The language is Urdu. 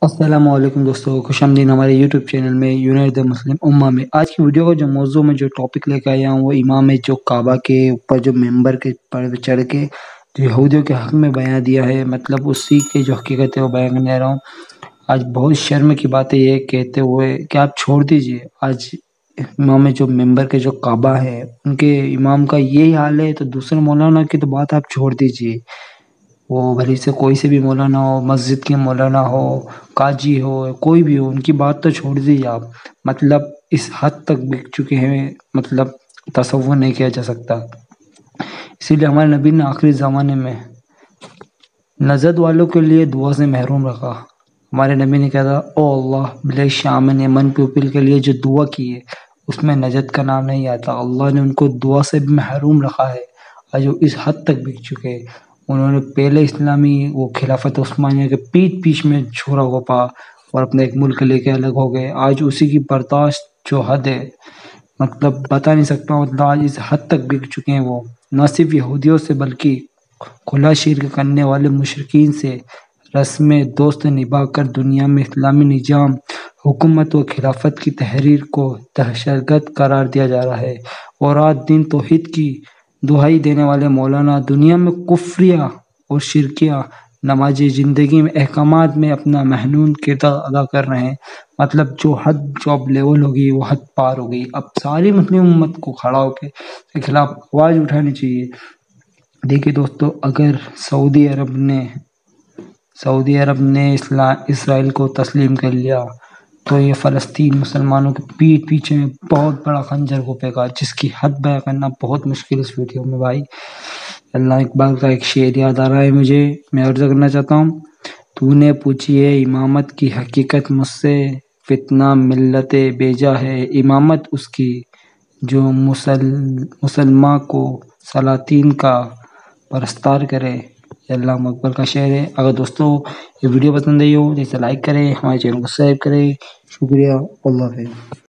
السلام علیکم دوستو، خوش آمدید ہمارے یوٹیوب چینل میں یونائٹ دا مسلم امہ میں۔ آج کی ویڈیو کا جو موضوع میں جو ٹاپک لے کے آیا ہوں وہ امام ہے جو کعبہ کے اوپر جو ممبر کے پر چڑھ کے جو یہودیوں کے حق میں بیان دیا ہے، مطلب اسی کے جو حقیقت ہے وہ بیان کرنے آ رہا ہوں۔ آج بہت شرم کی بات ہے یہ کہتے ہوئے کہ آپ چھوڑ دیجئے، آج امام جو ممبر کے جو کعبہ ہے ان کے امام کا یہی حال ہے تو دوسرے مولانا کی تو بات آپ چھوڑ دیجئے، وہ بھلی سے کوئی سے بھی مولانا ہو، مسجد کے مولانا ہو، قاضی ہو، کوئی بھی ہو، ان کی بات تو چھوڑ دیجیے آپ۔ مطلب اس حد تک بک چکے ہیں، مطلب تصور نہیں کیا جا سکتا۔ اسی لیے ہمارے نبی نے آخری زمانے میں نجد والوں کے لیے دعا سے محروم رکھا۔ ہمارے نبی نے کہا تھا او اللہ بلے شامن یمن پیپل کے لیے جو دعا کی ہے اس میں نجد کا نام نہیں آتا، اللہ نے ان کو دعا سے بھی محروم رکھا ہے، اور جو اس حد تک بک چکے۔ انہوں نے پہلے اسلامی وہ خلافت عثمانیہ کے پیچھ میں چھوڑا گھپا اور اپنے ایک ملک لے کے الگ ہو گئے۔ آج اسی کی برداشت جو حد ہے، مطلب بتا نہیں سکتا، مطلب آج اس حد تک بک چکے ہیں وہ، نہ صرف یہودیوں سے بلکہ کھلا شرک کرنے والے مشرکین سے رسمیں دوست نبھا کر دنیا میں اسلامی نظام، حکومت و خلافت کی تحریر کو دہشت گرد قرار دیا جا رہا ہے۔ اور رات دن توحید کی دہائی دینے والے مولانا دنیا میں کفریہ اور شرکیہ نمازی زندگی میں احکامات میں اپنا محنون کردار ادا کر رہے ہیں۔ مطلب جو حد جو اب لیول ہوگی وہ حد پار ہوگی۔ اب ساری مسلم امت کو کھڑا ہو کے خلاف آواز اٹھانی چاہیے۔ دیکھیے دوستو، اگر سعودی عرب نے اسرائیل کو تسلیم کر لیا تو یہ فلسطین مسلمانوں کے پیچھے میں بہت بڑا خنجر گھپے گا، جس کی حد بیان کرنا بہت مشکل اس ویڈیو میں بھائی۔ اللہ اقبال کا ایک شعر یاد آ رہا ہے مجھے، میں عرض کرنا چاہتا ہوں، تو نے پوچھی ہے امامت کی حقیقت مجھ سے، فتنہ ملت بیجا ہے امامت اس کی، جو مسلمہ کو سلاطین کا پرستار کرے۔ یہ علامہ اقبال کا شعر ہے۔ اگر دوستو یہ ویڈیو پسند آئی ہو تو اسے لائک کریں، ہمارے چینل کو سبسکرائب کریں۔ شکریہ، اللہ حافظ۔